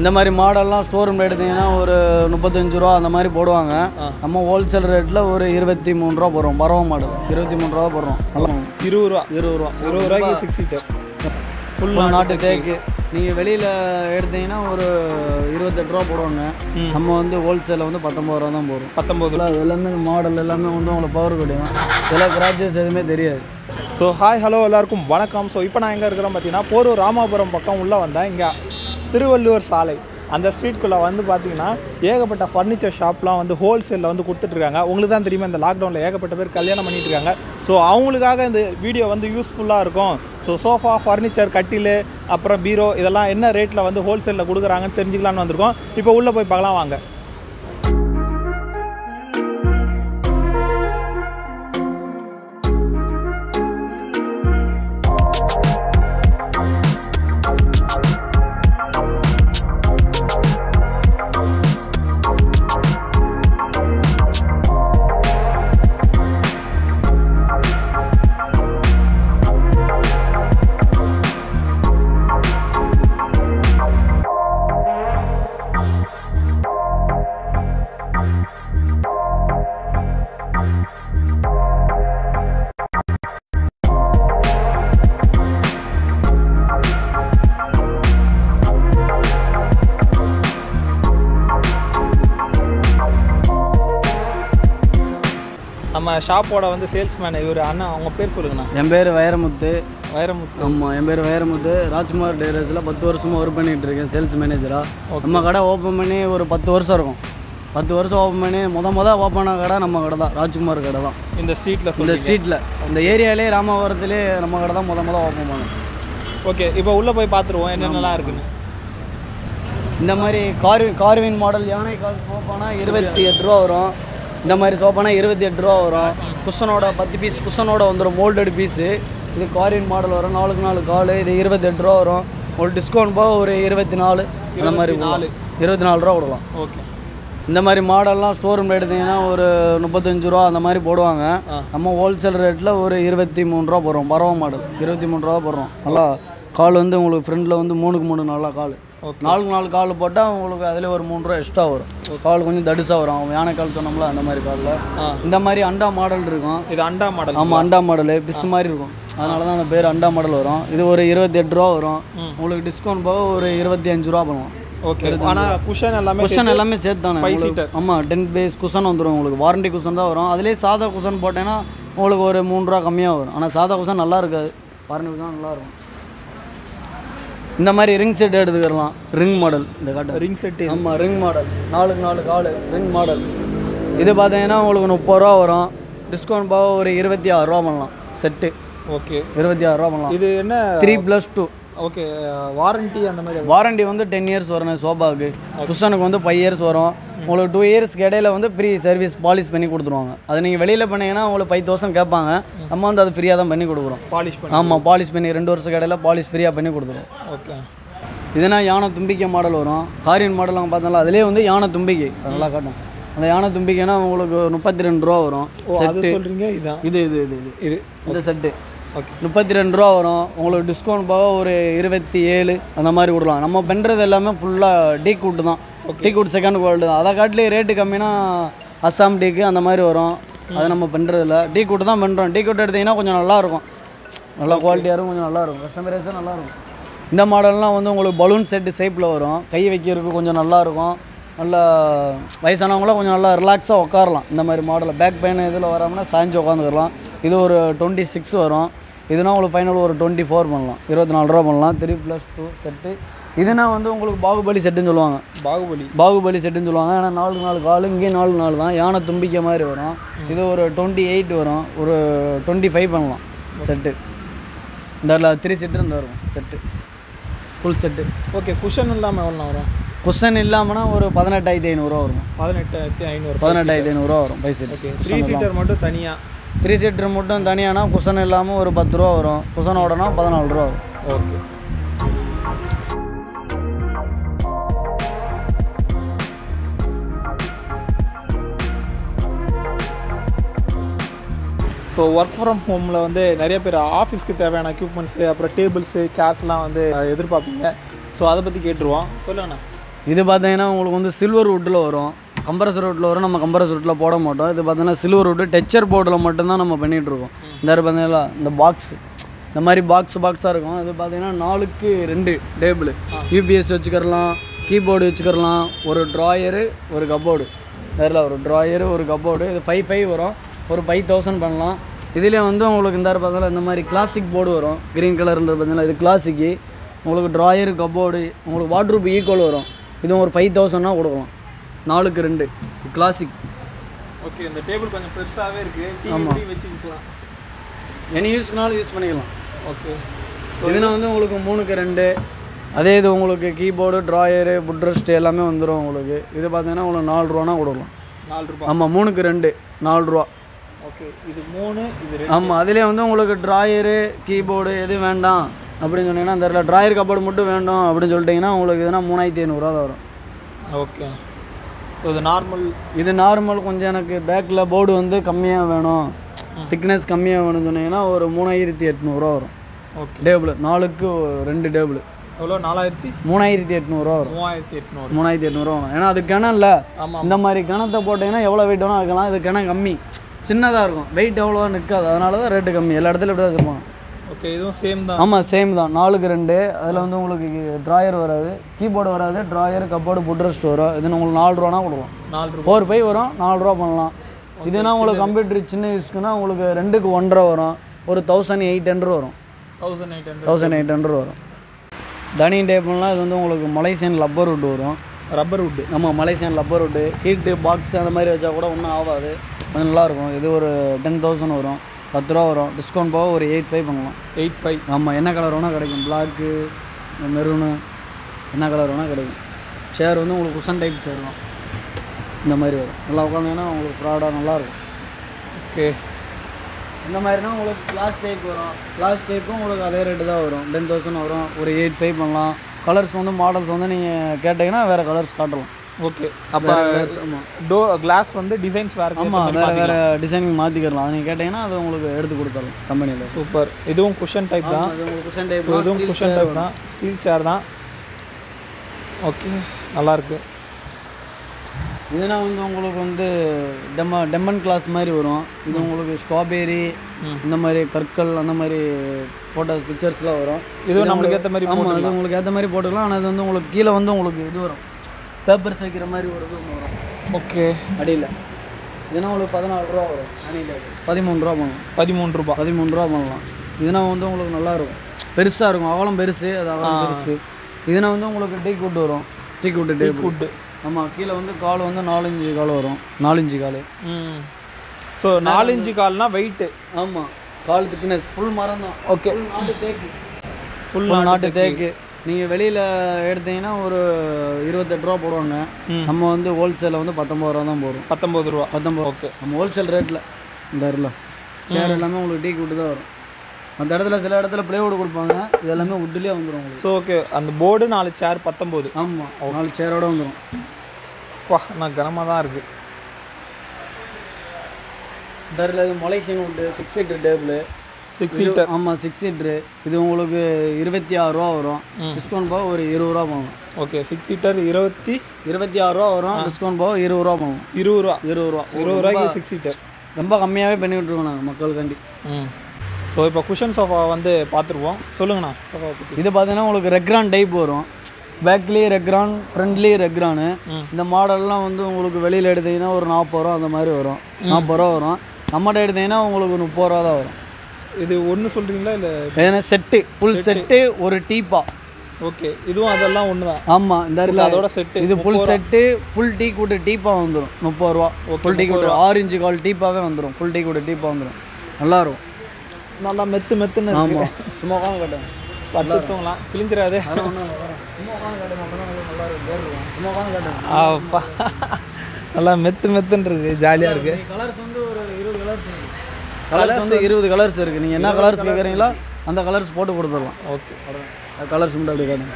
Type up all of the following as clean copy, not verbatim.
இந்த மாதிரி மாடல்லாம் ஸ்டோர் ரூமில் எடுத்தீங்கன்னா ஒரு 35 ரூபா அந்த மாதிரி போடுவாங்க. நம்ம ஹோல்சேல் ரேட்டில் ஒரு 23 ரூபா போடுறோம். பரவ மாடல் 23 ரூபா போடுறோம். நல்லா 20 ரூபாய்க்கு 6 சீட்டர் ஃபுல்லாக நாட்டு தேக்கு. நீங்கள் வெளியில் எடுத்தீங்கன்னா ஒரு 28 ரூபா போடுவாங்க. நம்ம வந்து ஹோல்சேலில் வந்து 19 ரூபா தான் போடுறோம். 19 எல்லாமே மாடல் எல்லாமே வந்து உங்களுக்கு பவர் கிடைக்கும். எல்லாம் கிராச்சஸ் எதுவுமே தெரியாது. ஸோ ஹாய் ஹலோ எல்லாருக்கும் வணக்கம். ஸோ இப்போ நான் எங்கே இருக்கிறேன் பார்த்தீங்கன்னா போரூர் ராமாபுரம் பக்கம் உள்ளே வந்தேன். இங்கே திருவள்ளுவர் சாலை அந்த ஸ்ட்ரீட்குள்ளே வந்து பார்த்தீங்கன்னா ஏகப்பட்ட ஃபர்னிச்சர் ஷாப்லாம் வந்து ஹோல்சேலில் வந்து கொடுத்துட்ருக்காங்க. உங்களுக்கு தான் தெரியுமா, இந்த லாக்டவுனில் ஏகப்பட்ட பேர் கல்யாணம் பண்ணிட்டு இருக்காங்க. ஸோ அவங்களுக்காக இந்த வீடியோ வந்து யூஸ்ஃபுல்லாக இருக்கும். ஸோ சோஃபா, ஃபர்னிச்சர், கட்டில், அப்புறம் பீரோ இதெல்லாம் என்ன ரேட்டில் வந்து ஹோல்சேலில் கொடுக்குறாங்கன்னு தெரிஞ்சுக்கலான்னு வந்திருக்கோம். இப்போ உள்ளே போய் பார்க்கலாம் வாங்க. நம்ம ஷாப்போட வந்து சேல்ஸ்மேன் இவர் அண்ணா, அவங்க பேர் சொல்லுங்கண்ணா. என் பேர் வைரமுத்து. ஆமாம், என் பேர் வைரமுத்து. ராஜ்குமார் டெய்லர்ஸில் 10 வருஷமாக ஒர்க் பண்ணிகிட்டு இருக்கேன் சேல்ஸ் மேனேஜராக. நம்ம கடை ஓப்பன் பண்ணி ஒரு 10 வருஷம் இருக்கும். 10 வருஷம் ஓப்பன் பண்ணி மொதல் ஓப்பன் கடை நம்ம கடை தான், ராஜ்குமார் கடை தான். இந்த ஸ்ட்ரீட்டில் இந்த ஏரியாலே ராமபுரத்துலேயே நம்ம கடை தான் மொதல் ஓப்பன் பண்ணோம். ஓகே, இப்போ உள்ளே போய் பார்த்துருவோம் என்னென்னலாம் இருக்குன்னு. இந்த மாதிரி கார்வின் மாடல் யானை கால் சோஃபானா 28 ரூபா வரும். இந்த மாதிரி சோஃபானா 28 ரூபா வரும். குஷனோட 10 பீஸ் குஷனோட வந்துடும், மோல்டட் பீஸு. இது காரின் மாடல் வரும், 4 கால். இது 28 ரூபா வரும். ஒரு டிஸ்கவுண்ட் போக ஒரு 24 அந்த மாதிரி 24 ரூபா கொடுக்கலாம். ஓகே, இந்த மாதிரி மாடல்லாம் ஸ்டோர் ரூமில் எடுத்தீங்கன்னா ஒரு 35 ரூபா அந்த மாதிரி போடுவாங்க. நம்ம ஹோல்சேல் ரேட்டில் ஒரு 23 ரூபா போடுறோம். பரவ மாடல் 23 ரூபா போடுறோம். நல்லா கால் வந்து உங்களுக்கு ஃப்ரண்டில் வந்து 3க்கு 3 நல்லா கால். 4 கால் போட்டால் உங்களுக்கு அதில் ஒரு 3 ரூபா எக்ஸ்ட்ரா வரும். கால் கொஞ்சம் தடிசாக வரும். அவங்க யானை கால் சொன்னோம்ல அந்த மாதிரி காலில். இந்த மாதிரி அண்டா மாடல் இருக்கும். இது அண்டா மாடல். ஆமாம், அண்டா மாடல் பிஸ் மாதிரி இருக்கும். அதனால தான் அந்த பேர் அண்டா மாடல் வரும். இது ஒரு 28 ரூபா வரும். உங்களுக்கு டிஸ்கவுண்ட் போக ஒரு 25 ரூபா பண்ணலாம். ஓகே, ஆனால் குஷன் எல்லாமே சேர்த்து தானே. 5 சீட்டர். ஆமாம், 10 பேஸ் குஷன் வந்துடும் உங்களுக்கு. வாரண்டி குஷன் தான் வரும். அதிலே சாதா குஷன் போட்டேன்னா உங்களுக்கு ஒரு 3 ரூபா கம்மியாக வரும். ஆனால் சாதா குஷன் நல்லா இருக்காது, வாரண்டி குஷன் நல்லாயிருக்கும். இந்த மாதிரி ரிங் செட் எடுத்துக்கலாம். ரிங் மாடல் இந்த காட்டு ரிங் செட்டு. ஆமாம், ரிங் மாடல் 4 கால் ரிங் மாடல். இது பார்த்தீங்கன்னா உங்களுக்கு 30 ரூபா வரும். டிஸ்கவுண்ட் போக ஒரு 26 ரூபா பண்ணலாம் செட்டு. ஓகே, 26 ரூபா பண்ணலாம். இது என்ன 3+2. ஓகே, வாரண்டி அந்த மாதிரி. வாரண்டி வந்து 10 இயர்ஸ் வரும் சோபாவுக்கு. குஷனுக்கு வந்து 5 இயர்ஸ் வரும். உங்களுக்கு 2 இயர்ஸ்க்கு இடையில வந்து ஃப்ரீ சர்வீஸ் பாலிஷ் பண்ணி கொடுத்துருவாங்க. அது நீங்கள் வெளியில் பண்ணிங்கன்னா உங்களுக்கு 5000 கேட்பாங்க. நம்ம வந்து அது ஃப்ரீயாக தான் பண்ணி கொடுக்குறோம். பாலிஷ் பண்ணி. ஆமாம், பாலிஷ் பண்ணி 2 வருஷத்துக்கு இடையில பாலிஷ் ஃப்ரீயாக பண்ணி கொடுத்துருவோம். ஓகே, இதுனா யானை தும்பிக்கை மாடல் வரும். காரியன் மாடல் அவங்க பார்த்தாலும் அதிலே வந்து யானை தும்பிக்கை நல்லா காட்டும். அந்த யானை தும்பிக்கைனா உங்களுக்கு 32 ரூபா வரும் செட்டு. சொல்கிறீங்க இதான் இது இந்த செட்டு. ஓகே, 32 ரூபா வரும். உங்களுக்கு டிஸ்கவுண்ட் போக ஒரு 27 அந்த மாதிரி கொடுக்கலாம். நம்ம பண்ணுறது எல்லாமே ஃபுல்லாக டீ கூட்டு தான். டீ கூட் செகண்ட் குவாலிட்டி தான். அதை காட்டிலே ரேட்டு கம்மினா அஸ்ஸாம் டீக்கு அந்த மாதிரி வரும். அதை நம்ம பண்ணுறதில்ல, டீ கூட்டு தான் பண்ணுறோம். டீ கூட்டு எடுத்திங்கன்னா கொஞ்சம் நல்லாயிருக்கும், நல்லா குவாலிட்டியாக இருக்கும், கொஞ்சம் நல்லாயிருக்கும், கஸ்டமரைஸும் நல்லாயிருக்கும். இந்த மாடல்லாம் வந்து உங்களுக்கு பலூன் செட்டு ஷேப்பில் வரும். கை வைக்கிறதுக்கு கொஞ்சம் நல்லாயிருக்கும். நல்லா வயசானவங்களாம் கொஞ்சம் நல்லா ரிலாக்ஸாக உட்காரலாம். இந்த மாதிரி மாடலில் பேக் பெயின் இதில் வராமல் சாய்ஞ்சி உட்காந்துக்கலாம். இது ஒரு 26 வரும். இதுனா உங்களுக்கு ஃபைனல் ஒரு 24 பண்ணலாம். 24 ரூபா பண்ணலாம். 3+2 செட்டு. இதுனா வந்து உங்களுக்கு பாகுபலி செட்டுன்னு சொல்லுவாங்க. பாகுபலி செட்டுன்னு சொல்லுவாங்க. ஏன்னா 4 கால், இங்கே 4 தான். யானை தும்பிக்கை மாதிரி வரும். இது ஒரு 28 வரும். ஒரு 25 பண்ணலாம் செட்டு. இந்த 3 செட்டு இந்த வரும் set, full set. Okay, cushion இல்லாமல் எவ்வளோ வரும்? குஷன் இல்லாமல்னா ஒரு 18,500 ரூபா வரும். 18,500 ரூபா வரும் 5 செட். ஓகே, 3 சீட்டர் மட்டும் தனியாக. 3 சீட்டர் மட்டும் தனியானா குஷன் இல்லாமல் ஒரு 10 ரூபா வரும். குஷனோடனா 14 ரூபா வரும். ஓகே, ஸோ ஒர்க் ஃப்ரம் ஹோமில் வந்து நிறைய பேர் ஆஃபீஸ்க்கு தேவையான எக்யூப்மெண்ட்ஸு, அப்புறம் டேபிள்ஸு, சேர்ஸ்லாம் வந்து எதிர்பார்ப்பீங்க. ஸோ அதை பற்றி கேட்டுருவோம். சொல்லுங்கண்ணா. இது பார்த்தீங்கன்னா உங்களுக்கு வந்து சில்வர் வுட்டில் வரும், கம்ப்ரஸர் வுட்டில் வரும். நம்ம கம்ப்ரஸர் வுட்டில் போட மாட்டோம். இது பார்த்தீங்கன்னா சில்வர் வுட்டு டெக்ஸ்சர் போர்டில் மட்டும்தான் நம்ம பண்ணிகிட்ருக்கோம். இந்த பார்த்தீங்கன்னா இந்த பாக்ஸு இந்த மாதிரி பாக்ஸாக இருக்கும். இது பார்த்தீங்கன்னா 4க்கு 2 டேபிள், யூபிஎஸ் வச்சுக்கிறலாம், கீபோர்டு வச்சுக்கிறலாம், ஒரு ட்ராயரு ஒரு கப்போர்டு, வேறு ஒரு ட்ராயரு ஒரு கப்போர்டு. இது 5,500 வரும், ஒரு 5,000 பண்ணலாம். இதுலேயே வந்து உங்களுக்கு இந்த பார்த்தீங்கன்னா இந்த மாதிரி கிளாசிக் போர்டு வரும், க்ரீன் கலரில் பார்த்தீங்கன்னா இது கிளாசிக்கு. உங்களுக்கு ட்ராயரு கப்போர்டு உங்களுக்கு வாட்ரூப் ஈக்குவல் வரும். இதுவும் ஒரு 5,000 கொடுக்கலாம். 4க்கு 2 கிளாசிக். ஓகே, இந்த டேபிள் கொஞ்சம் பெருசாகவே இருக்குது. ஆமாம், வச்சுக்கலாம், எனி யூஸ்னாலும் யூஸ் பண்ணிக்கலாம். ஓகே, இதுனா வந்து உங்களுக்கு 3க்கு 2. அதே இது உங்களுக்கு கீபோர்டு ட்ராயரு புட்ரெஸ்ட் எல்லாமே வந்துடும் உங்களுக்கு. இது பார்த்தீங்கன்னா உங்களுக்கு 4 ரூபானா கொடுக்கலாம். 4 ரூபா. ஆமாம், 3க்கு 2 4 ரூபா. ஓகே, இது 3 இது 2. ஆமாம், அதிலே வந்து உங்களுக்கு ட்ராயரு கீபோர்டு எது வேண்டாம் அப்படின்னு சொன்னீங்கன்னா அந்த ட்ராயர் கப்போர்டு மட்டும் வேணும் அப்படின்னு சொல்லிட்டிங்கன்னா உங்களுக்கு இதுனா 3,500 தான் வரும். ஓகே, ஸோ இது நார்மல். இது நார்மல். கொஞ்சம் எனக்கு பேக்கில் போர்டு வந்து கம்மியாக வேணும், திக்னஸ் கம்மியாக வேணும்னு சொன்னீங்கன்னா ஒரு 3,800 வரும். ஓகே, டேபிள் 4க்கு 2 டேபிள் எவ்வளோ? 3,800 வரும். 3,800 வரும். ஏன்னா அது கிணம் இல்லை. இந்த மாதிரி கிணத்தை போட்டிங்கன்னா எவ்வளோ வெயிட் வேணும் வைக்கலாம். இது கிணம் கம்மி, சின்னதாக இருக்கும், வெயிட் எவ்வளோ நிற்காது. அதனால தான் ரேட்டு கம்மி. எல்லா இடத்துல இப்படி தான் வச்சுருப்பாங்க. ஓகே, இதுவும் சேம் தான். ஆமாம், சேம் தான். 4க்கு 2. அதில் வந்து உங்களுக்கு ட்ராயர் வராது, கீபோர்டு வராது, ட்ராயர் கப்போர்டு புட்ரெஸ்ட் வரும். இது உங்களுக்கு 4 ரூபானா கொடுக்கலாம். 4 ரூபா. 4,500 வரும், 4 ரூபா பண்ணலாம். இதுனா உங்களுக்கு கம்ப்யூட்டர் சின்ன யூஸ்க்குன்னா உங்களுக்கு 2க்கு 1.5 வரும், ஒரு 1,800 வரும். 1,800 வரும். டைனிங் டேபிள்லாம் இது வந்து உங்களுக்கு மலேசியன் லப்பர் வுட் வரும். Rubber wood. ஆமாம், Malaysian rubber wood. Heat box அந்த மாதிரி வச்சா கூட ஒன்றும் ஆகாது, கொஞ்சம் நல்லாயிருக்கும். இது ஒரு 10,000 வரும், 10 ரூபா வரும். டிஸ்கவுண்ட் போக ஒரு 8,500 பண்ணலாம். 8,500. ஆமாம், என்ன கலர் வேணால் கிடைக்கும். பிளாக்கு, மெரூனு, என்ன கலர் வேணால் கிடைக்கும். சேர் வந்து உங்களுக்கு குஷன் டைப் சேர் தான் இந்த மாதிரி வரும். நல்லா உட்காந்திங்கன்னா உங்களுக்கு ப்ராடாக நல்லாயிருக்கும். ஓகே, இந்த மாதிரினா உங்களுக்கு கிளாஸ் டைப் வரும். கிளாஸ் டைப்பும் உங்களுக்கு அதே ரேட்டு தான் வரும், 10,000 வரும். ஒரு 8,500 பண்ணலாம். கலர்ஸ் வந்து மாடல்ஸ் வந்து நீங்கள் கேட்டிங்கன்னா வேறு கலர்ஸ் காட்டலாம். ஓகே, அப்போ கிளாஸ் வந்து டிசைன்ஸ் வேறு. ஆமாம், வேறு டிசைனிங் மாற்றிக்கலாம். அது நீங்கள் கேட்டிங்கன்னா அது உங்களுக்கு எடுத்து கொடுத்தாலும் கம்பெனியில். சூப்பர். இதுவும் குஷன் டைப் தான். உங்களுக்கு குஷன் டைப், இதுவும் குஷன் டைப் தான், ஸ்டீல் சேர் தான். ஓகே, நல்லாயிருக்கு. இதுனா வந்து உங்களுக்கு வந்து டெம்மன் கிளாஸ் மாதிரி வரும். இது உங்களுக்கு ஸ்ட்ராபெரி இந்த மாதிரி கற்கள் அந்த மாதிரி போட்ட பிக்சர்ஸ்லாம் வரும். இதுவும் நம்மளுக்கு ஏற்ற மாதிரி. ஆமாம், இது உங்களுக்கு ஏற்ற மாதிரி போட்டுக்கலாம். ஆனால் இது வந்து உங்களுக்கு கீழே வந்து உங்களுக்கு இது வரும், பேப்பர்ஸ் வைக்கிற மாதிரி ஒரு இது வரும். ஓகே, அடியில் இதுனா உங்களுக்கு 14 ரூபா வரும். 13 ரூபா பண்ணலாம். 13 ரூபா பண்ணலாம். இதுனா வந்து உங்களுக்கு நல்லாயிருக்கும், பெருசாக இருக்கும். அகலம் பெருசு, அது அகலம் பெருசு. இதுனா வந்து உங்களுக்கு டீக் வுட் வரும். Teak wood. ஆமாம், கீழே வந்து கால் வந்து 4 கால் வரும். 4 கால். So 4 கால்னா weight. ஆமாம், கால் திக்னஸ் ஃபுல் மரம் தான். ஓகே, நாட்டு தேக்கு, ஃபுல் நாட்டு தேக்கு. நீங்கள் வெளியில் எடுத்தீங்கன்னா ஒரு 28 ரூபா போடுவாங்க. நம்ம வந்து ஹோல்சேலில் வந்து 19 ரூபா தான் போடுறோம். 19 ரூபா. 19. ஓகே, நம்ம ஹோல்சேல் ரேட்டில் இந்த இடத்துல சேர் எல்லாமே உங்களுக்கு டீக் வுட்டு தான் வரும். அந்த இடத்துல சில இடத்துல ப்ளைவுட் கொடுப்பாங்க, இது எல்லாமே வுட்லேயே வந்துடும் உங்களுக்கு. ஸோ ஓகே, அந்த போர்டு 4 சேர் 19. ஆமாம், 4 சேரோட வந்துடும். வா, நான் கனமாக தான் இருக்குது. தரில் இது Malaysian wood 6 seater table. 6 seater. ஆமாம், 6 சீட்ரு. இது உங்களுக்கு 26 ரூபா வரும். டிஸ்கவுண்ட் போக ஒரு 20 ரூபா பண்ணலாம். ஓகே, 6 சீட்டர் 26 ரூபா வரும். டிஸ்கவுண்ட் போக 20 ரூபா பண்ணலாம். 20 ரூபாய்க்கு 6 சீட்டர். ரொம்ப கம்மியாகவே பண்ணிவிட்ருக்கோம் நாங்கள் மக்களுக்காண்டி. ஸோ இப்போ குஷன் சோஃபா வந்து பார்த்துருவோம். சொல்லுங்கண்ணா சோஃபா பற்றி. இது பார்த்தீங்கன்னா உங்களுக்கு ரெக்ரான் டைப் வரும். பேக்லேயே ரெக்ரான், ஃப்ரண்ட்லேயே ரெக்ரானு. இந்த மாடல்லாம் வந்து உங்களுக்கு வெளியில் எடுத்தீங்கன்னா ஒரு 40 ரூபா அந்த மாதிரி வரும். 40 ரூபா வரும். நம்மகிட்ட எடுத்தீங்கன்னா உங்களுக்கு 30 ரூபா தான் வரும். இது ஒன்று சொல்கிறீங்களா இல்லை? ஏன்னா செட்டு, ஃபுல் செட்டு, ஒரு டீப்பா. ஓகே, இதுவும் அதெல்லாம் ஒன்று தான். ஆமாம், இந்த அதோட செட்டு. இது ஃபுல் செட்டு, ஃபுல் டீ கூட்டு டீப்பாக வந்துடும். 30 ரூபா. ஃபுல் டீ கூட்டு 6 கால் டீப்பாகவே வந்துடும். ஃபுல் டீ கூட்டு டீப்பாக வந்துடும். நல்லாயிருக்கும், நல்லா மெத்துன்னு. ஆமாம், சும்மா உட்காந்து கட்டுங்க, படுத்துக்கலாம், கிழிஞ்சிடாது. சும்மா உட்காந்து கட்டுங்க. சும்மா உட்காந்து கட்டுங்க. அப்பா, நல்லா மெத்துன்னு இருக்குது, ஜாலியாக இருக்குது. கலர்ஸ் வந்து ஒரு 20 கலர்ஸ் இருக்குது. வந்து 20 கலர்ஸ் இருக்குது. நீங்கள் என்ன கலர்ஸ் கேட்குறீங்களோ அந்த கலர்ஸ் போட்டு கொடுத்துடலாம். ஓகே, கலர்ஸ் மட்டும் அப்படி காட்டுங்க.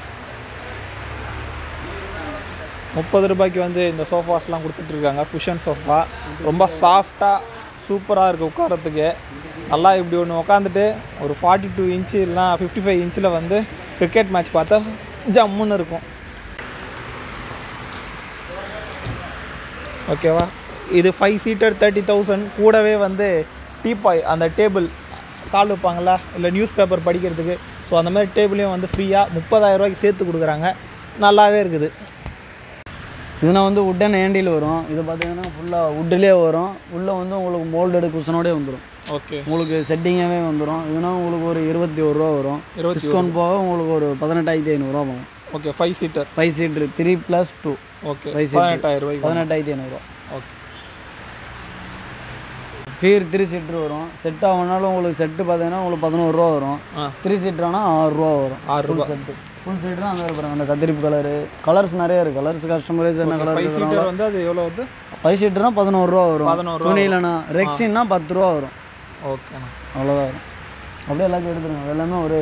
30 ரூபாய்க்கு வந்து இந்த சோஃபாஸ்லாம் கொடுத்துட்ருக்காங்க. குஷன் சோஃபா ரொம்ப சாஃப்டாக சூப்பராக இருக்குது உட்காரத்துக்கு. நல்லா இப்படி ஒன்று உட்காந்துட்டு ஒரு 42 இன்ச்சு இல்லைனா 55 இன்ச்சில் வந்து கிரிக்கெட் மேட்ச் பார்த்தா ஜம்முன்னு இருக்கும். ஓகேவா இது 5 சீட்டர் 30,000 கூடவே வந்து டீபாய் அந்த டேபிள் கால் வைப்பாங்களா இல்லை நியூஸ் பேப்பர் படிக்கிறதுக்கு ஸோ அந்த மாதிரி டேபிளையும் வந்து ஃப்ரீயாக 30,000 ரூபாய்க்கு சேர்த்து கொடுக்குறாங்க நல்லாவே இருக்குது இதுனா வந்து உட்டன் ஹேண்டில் வரும் இது பார்த்தீங்கன்னா ஃபுல்லாக உட்டிலே வரும் உள்ளே வந்து உங்களுக்கு மோல்டடு குஷனோடே வந்துடும் ஓகே உங்களுக்கு செட்டிங்காகவே வந்துடும் இதுனா உங்களுக்கு ஒரு 21 ரூபா வரும் டிஸ்கவுண்ட் போக உங்களுக்கு ஒரு 18,500 வரும் ஓகே 5 சீட்டர் 5 சீட்ரு 3+2 ஓகே 18,000 ரூபாய் 18,500 ஓகே ஃபீர் 3 சீட்ரு வரும் செட் ஆகுனாலும் உங்களுக்கு செட்டு பார்த்தீங்கன்னா உங்களுக்கு 11 ரூபா வரும் 3 சீட்ரானா 6 ரூபா வரும் 6 ரூபா செட்டு ஃபுல் சைடுனா அந்த பாருங்க அந்த கத்திரிப்பு கலரு கலர்ஸ் நிறைய இருக்குது கலர்ஸ் கஸ்டமரைஸ் என்ன கலர் 5 சீட்டர் வந்து அது எவ்வளோ வருது 5 சீட்டர்னா 11 ரூபா வரும் துணியிலண்ணா ரெக்ஸின்னா 10 ரூபா வரும் ஓகேண்ணா அவ்வளோதான் வரும் அப்படியே எல்லாத்தையும் எடுத்துருங்க எல்லாமே ஒரே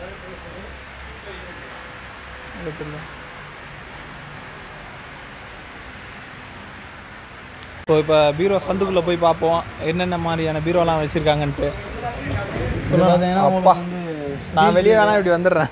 ஸோ இப்போ பீரோ சந்துக்குள்ளே போய் பார்ப்போம் என்னென்ன மாதிரியான பீரோலாம் வச்சுருக்காங்கன்ட்டு பார்த்தீங்கன்னா நான் வெளியே வேணா இப்படி வந்துடுறேன்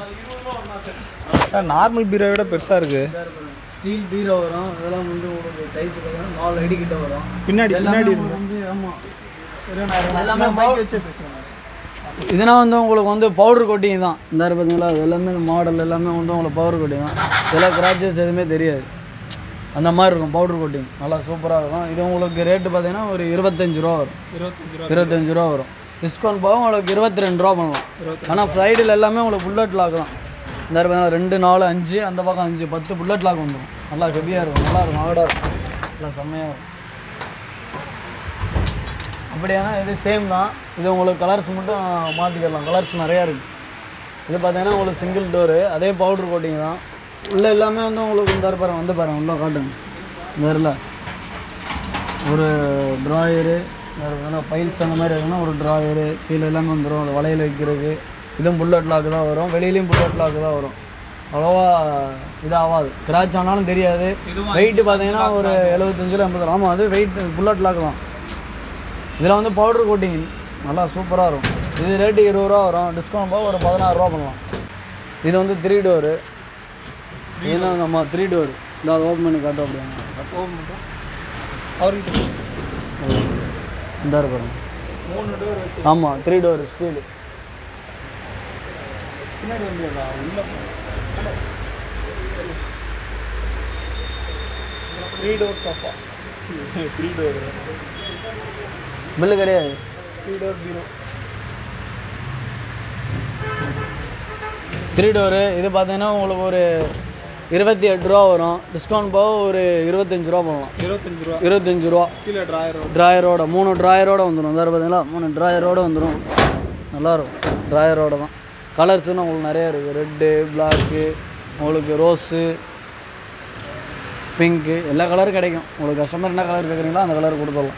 நார்மல் பீரோ விட பெருசாக இருக்குது ஸ்டீல் பீரோ வரும் இதெல்லாம் வந்து உங்களுக்கு சைஸுக்கு 4 அடி கிட்ட வரும் பின்னாடி வந்து ஆமாம் எல்லாமே வச்சு இதுனா வந்து உங்களுக்கு வந்து பவுடர் கோட்டிங் தான் இந்த பார்த்தீங்களா அது எல்லாமே இந்த மாடல் எல்லாமே வந்து உங்களுக்கு பவுடர் கோட்டிங் தான் இதெல்லாம் கிராச்சஸ் எதுவுமே தெரியாது அந்த மாதிரி இருக்கும் பவுடர் கோட்டிங் நல்லா சூப்பராக இருக்கும் இது உங்களுக்கு ரேட்டு பார்த்தீங்கன்னா ஒரு 25 ரூபா வரும் 25 ரூபா வரும் டிஸ்கவுண்ட் போக உங்களுக்கு 22 ரூபா பண்ணலாம் ஆனால் ஃப்ரைடில் எல்லாமே உங்களுக்கு புல்லட் லாக் தான் இந்த பார்த்தீங்கன்னா 2 4 5 அந்த பக்கம் 5 10 புல்லட் லாக் வந்துடும் நல்லா ஹெவியாக இருக்கும் நல்லாயிருக்கும் ஆடாக இருக்கும் நல்லா செம்மையாக இருக்கும் அப்படியானா இது சேம் தான் இது உங்களுக்கு கலர்ஸ் மட்டும் மாற்றிக்கலாம் கலர்ஸ் நிறையா இருக்குது இது பார்த்தீங்கன்னா உங்களுக்கு சிங்கிள் டோரு அதே பவுட்ரு கோட்டிங் தான் உள்ளே எல்லாமே வந்து உங்களுக்கு இந்த பாருங்க உள்ளே காட்டுங்க இந்த இடத்துல ஒரு ட்ராயரு ஃபைல்ஸ் அந்த மாதிரி இருக்குன்னா ஒரு ட்ராயரு கீழே எல்லாமே வந்துடும் அது வலையில் வைக்கிறதுக்கு இதுவும் புல்லட் லாக்கு தான் வரும் வெளியிலையும் புல்லட் லாக்கு தான் வரும் அவ்வளோவா இதாகாது கிராச் ஆனாலும் தெரியாது வெயிட்டு பார்த்தீங்கன்னா ஒரு 75 80 ஆமாம் அது வெயிட் புல்லட் லாக்கு தான் இதில் வந்து பவுட்ரு கோட்டிங் நல்லா சூப்பராக இருக்கும் இது ரேட்டு 20 ரூபா வரும் டிஸ்கவுண்ட் போக ஒரு 16 ரூபா பண்ணலாம் இது வந்து 3 டோரு ஏன்னா நம்ம 3 டோர் இந்த ஓப்பன் பண்ணி காட்டும் அப்படிங்க ஓப்பன் பண்ணுறோம் அவர்கிட்ட இந்த பாருங்க 3 டோர் வச்சு ஆமாம் 3 டோர் ஸ்டீலு பின்னாடி வந்து உள்ள 3 டோர் சோஃபா 3 டோர் பில்லு கிடையாது 3 டோர் பீரோ 3 டோரு இது பார்த்தீங்கன்னா உங்களுக்கு ஒரு 28 ரூபா வரும் டிஸ்கவுண்ட் போக ஒரு 25 ரூபா பண்ணலாம் 25 ரூபா கீழே ட்ராயரோட 3 ட்ராயரோட வந்துடும் வேறு பார்த்தீங்களா 3 ட்ராயரோட வந்துடும் நல்லாயிருக்கும் ட்ராயரோட தான் கலர்ஸுன்னு உங்களுக்கு நிறையா இருக்குது ரெட்டு பிளாக்கு உங்களுக்கு ரோஸு பிங்க்கு எல்லா கலரும் கிடைக்கும் உங்களுக்கு கஸ்டமர் என்ன கலர் கேட்குறீங்களோ அந்த கலர் கொடுத்துடலாம்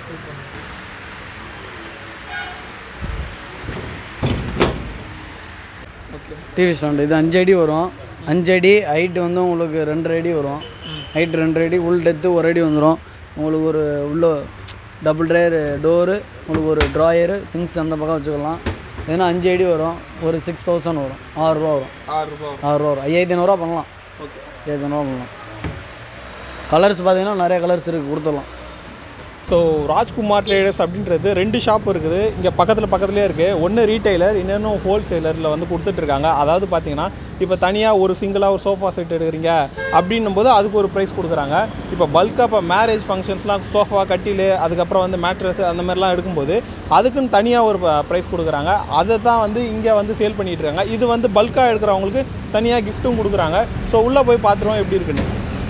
டிவி ஸ்டாண்டு இது 5 அடி வரும் 5 அடி ஹைட்டு வந்து உங்களுக்கு 2.5 அடி வரும் ஹைட் 2.5 அடி உள் டெத்து 1 அடி வந்துடும் உங்களுக்கு ஒரு உள்ள டபுள் ட்ரையர் டோரு உங்களுக்கு ஒரு ட்ராயரு திங்ஸ் அந்த பக்கம் வச்சுக்கலாம் ஏன்னா 5 அடி வரும் ஒரு 6000 வரும் 6 ரூபா வரும் 6 ரூபா வரும் 5500 பண்ணலாம் 5500 பண்ணலாம் கலர்ஸ் பார்த்தீங்கன்னா நிறைய கலர்ஸ் இருக்குது கொடுத்துடலாம் ஸோ ராஜ்குமார் ட்ரேடர்ஸ் அப்படின்றது 2 ஷாப் இருக்குது இங்கே பக்கத்துலேயே இருக்குது ஒன்று ரீட்டைலர் இன்னொன்று ஹோல்சேலரில் வந்து கொடுத்துட்ருக்காங்க அதாவது பார்த்தீங்கன்னா இப்போ தனியாக ஒரு சிங்கிளாக ஒரு சோஃபா செட் எடுக்கிறீங்க அப்படின்னும் போது அதுக்கு ஒரு ப்ரைஸ் கொடுக்குறாங்க இப்போ பல்காக இப்போ மேரேஜ் ஃபங்க்ஷன்ஸ்லாம் சோஃபா கட்டில் அதுக்கப்புறம் வந்து மேட்ரஸ் அந்த மாதிரிலாம் எடுக்கும்போது அதுக்குன்னு தனியாக ஒரு ப்ரைஸ் கொடுக்குறாங்க அதை தான் வந்து இங்கே வந்து சேல் பண்ணிகிட்டு இருக்காங்க இது வந்து பல்காக எடுக்கிறவங்களுக்கு தனியாக கிஃப்ட்டும் கொடுக்குறாங்க ஸோ உள்ளே போய் பார்த்துருவோம் எப்படி இருக்குன்னு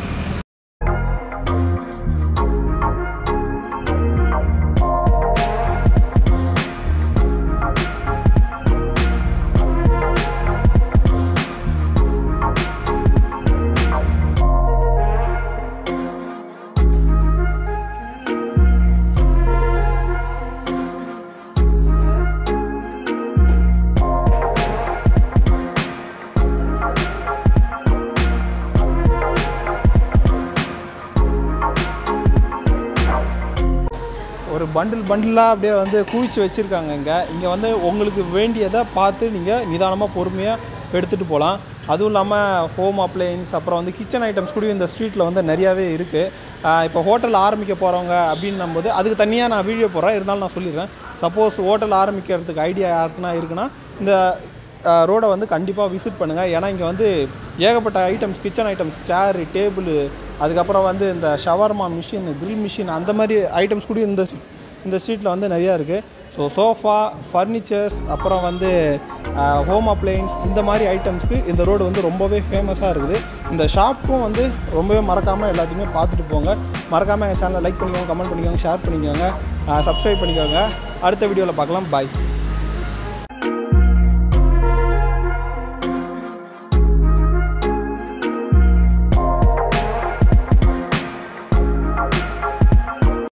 பண்டிலாக அப்படியே வந்து குவிச்சு வச்சுருக்காங்க இங்கே வந்து உங்களுக்கு வேண்டியதை பார்த்து நீங்கள் நிதானமாக பொறுமையாக எடுத்துகிட்டு போகலாம் அதுவும் இல்லாமல் ஹோம் அப்ளையன்ஸ் அப்புறம் வந்து கிச்சன் ஐட்டம்ஸ் கூட இந்த ஸ்ட்ரீட்டில் வந்து நிறையாவே இருக்குது. இப்போ ஹோட்டல் ஆரம்பிக்க போகிறவங்க அப்படின்னும் போது அதுக்கு தனியாக நான் வீடியோ போடுறேன், இருந்தாலும் நான் சொல்லிடுறேன். சப்போஸ் ஹோட்டல் ஆரம்பிக்கிறதுக்கு ஐடியா யாருக்குன்னா இருக்குன்னா இந்த ரோடை வந்து கண்டிப்பாக விசிட் பண்ணுங்கள். ஏன்னா இங்கே வந்து ஏகப்பட்ட items, kitchen items, chair, table, அதுக்கப்புறம் வந்து இந்த ஷவர்மா மிஷின், கிரில் மிஷின் அந்த மாதிரி ஐட்டம்ஸ் கூட இந்த ஸ்ட்ரீட்டில் வந்து நிறையா இருக்குது. ஸோ சோஃபா, ஃபர்னிச்சர்ஸ், அப்புறம் வந்து ஹோம் அப்ளையன்ஸ் இந்த மாதிரி ஐட்டம்ஸ்க்கு இந்த ரோடு வந்து ரொம்பவே ஃபேமஸாக இருக்குது. இந்த ஷாப்பும் வந்து ரொம்பவே மறக்காமல் எல்லாத்தையுமே பார்த்துட்டு போங்க. மறக்காமல் எங்கள் சேனலை லைக் பண்ணிக்கோங்க, கமெண்ட் பண்ணிக்கோங்க, ஷேர் பண்ணிக்கோங்க, சப்ஸ்கிரைப் பண்ணிக்கோங்க. அடுத்த வீடியோவில் பார்க்கலாம். பாய்.